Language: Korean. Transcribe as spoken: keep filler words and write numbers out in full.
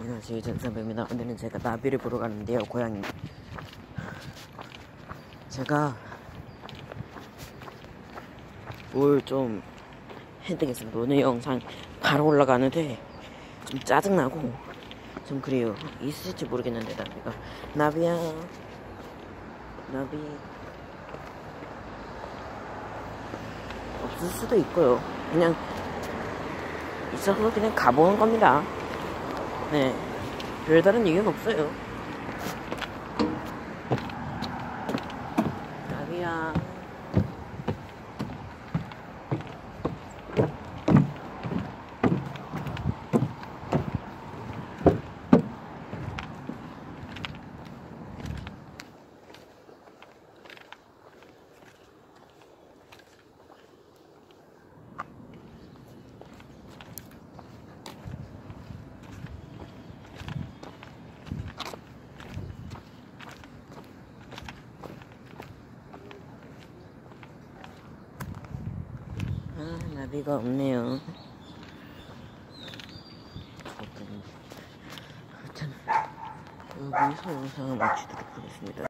안녕하세요, 전삼배입니다. 오늘은 제가 나비를 보러 가는데요, 고양이. 제가 뭘 좀 해야 되겠습니다. 오늘 영상 바로 올라가는데 좀 짜증나고 좀 그래요. 있을지 모르겠는데 나비가. 나비야, 나비. 없을 수도 있고요. 그냥 있어서 그냥 가보는 겁니다. 네, 별다른 이유는 없어요. 나비야. 아, 나비가 없네요. 아무튼 여기서 영상을 마치도록 하겠습니다.